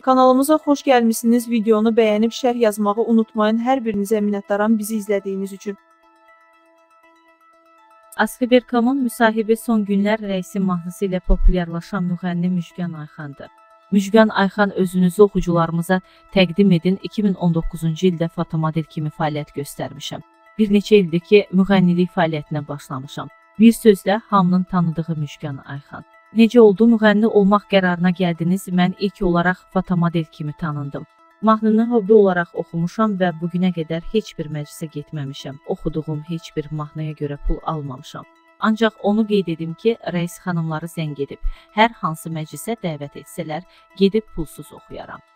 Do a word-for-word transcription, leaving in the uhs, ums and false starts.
Kanalımıza xoş gəlmişsiniz. Videonu bəyənib şərh yazmağı unutmayın. Hər birinizə minnətdaram bizi izlədiyiniz üçün. Askı.com'un müsahibi son günlər rəisin mahnısı ilə populyarlaşan müğənni Müjgan Ayxandır. Müjgan Ayxan özünüzü oxucularımıza təqdim edin. iki min on doqquzuncu ildə fotomodel kimi fəaliyyət göstərmişəm. Bir neçə ildir ki, müğənnilik fəaliyyətinə başlamışam. Bir sözlə, hamının tanıdığı Müjgan Ayxan. Necə oldu, müğənni olmaq qərarına gəldiniz? Mən ilk olaraq fotomodel kimi tanındım. Mahnını hobbi olaraq oxumuşam və bugünə qədər heç bir məclisə getməmişəm. Oxuduğum heç bir mahnıya görə pul almamışam. Ancaq onu qeyd edim ki, rəis xanımları zəng edib. Hər hansı məclisə dəvət etsələr, gedib pulsuz oxuyaram.